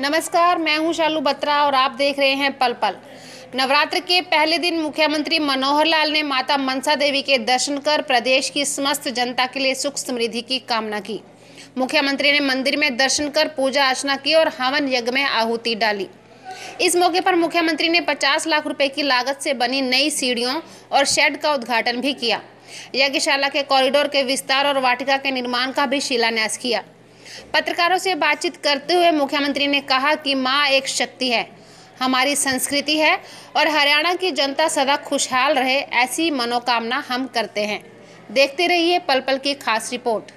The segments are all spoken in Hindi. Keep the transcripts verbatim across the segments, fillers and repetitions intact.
नमस्कार, मैं हूं शालू बत्रा और आप देख रहे हैं पल पल। नवरात्र के पहले दिन मुख्यमंत्री मनोहर लाल ने माता मनसा देवी के दर्शन कर प्रदेश की समस्त जनता के लिए सुख समृद्धि की कामना की। मुख्यमंत्री ने मंदिर में दर्शन कर पूजा अर्चना की और हवन यज्ञ में आहुति डाली। इस मौके पर मुख्यमंत्री ने पचास लाख रुपए की लागत से बनी नई सीढ़ियों और शेड का उद्घाटन भी किया। यज्ञशाला के कॉरिडोर के विस्तार और वाटिका के निर्माण का भी शिलान्यास किया। पत्रकारों से बातचीत करते हुए मुख्यमंत्री ने कहा कि मां एक शक्ति है, हमारी संस्कृति है और हरियाणा की जनता सदा खुशहाल रहे, ऐसी मनोकामना हम करते हैं। देखते रहिए पल पल की खास रिपोर्ट।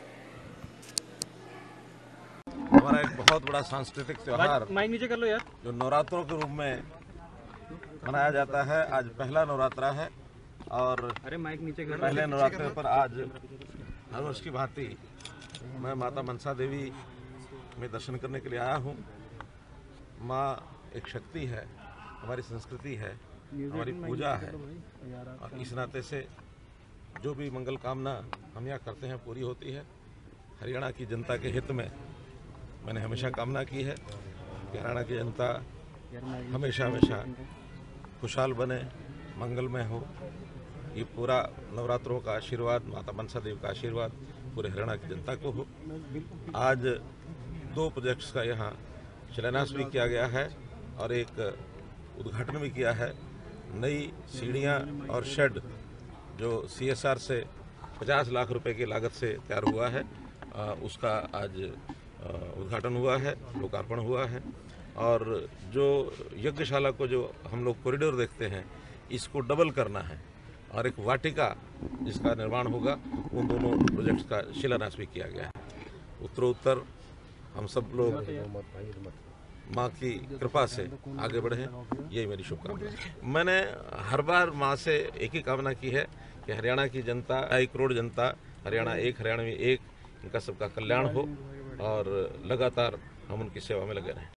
हमारा एक बहुत बड़ा सांस्कृतिक त्योहार माइक नीचे कर लो यार, जो नवरात्रों के रूप में मनाया जाता है, आज पहला नवरात्रा है और अरे माइक नीचे कर लो। पहले नवरात्रे पर आज हर वर्ष की भांति मैं माता मनसा देवी में दर्शन करने के लिए आया हूँ। माँ एक शक्ति है, हमारी संस्कृति है, हमारी पूजा है और इस नाते से जो भी मंगल कामना हम यहाँ करते हैं पूरी होती है। हरियाणा की जनता के हित में मैंने हमेशा कामना की है कि हरियाणा की जनता हमेशा हमेशा खुशहाल बने, मंगलमय हो। ये पूरा नवरात्रों का आशीर्वाद, माता मनसा देवी का आशीर्वाद पूरे हरियाणा की जनता को हो। आज दो प्रोजेक्ट्स का यहाँ शिलान्यास भी किया गया है और एक उद्घाटन भी किया है। नई सीढ़ियाँ और शेड जो सीएसआर से पचास लाख रुपए की लागत से तैयार हुआ है, उसका आज उद्घाटन हुआ है, लोकार्पण हुआ है। और जो यज्ञशाला को जो हम लोग कॉरिडोर देखते हैं, इसको डबल करना है और एक वाटिका जिसका निर्माण होगा, उन दोनों प्रोजेक्ट्स का शिलान्यास भी किया गया है। उत्तरोत्तर हम सब लोग माँ की कृपा से आगे बढ़े, यही मेरी शुभकामना है। मैंने हर बार माँ से एक ही कामना की है कि हरियाणा की जनता, ढाई करोड़ जनता, हरियाणा एक, हरियाणा में एक, इनका सबका कल्याण हो और लगातार हम उनकी सेवा में लगे रहें।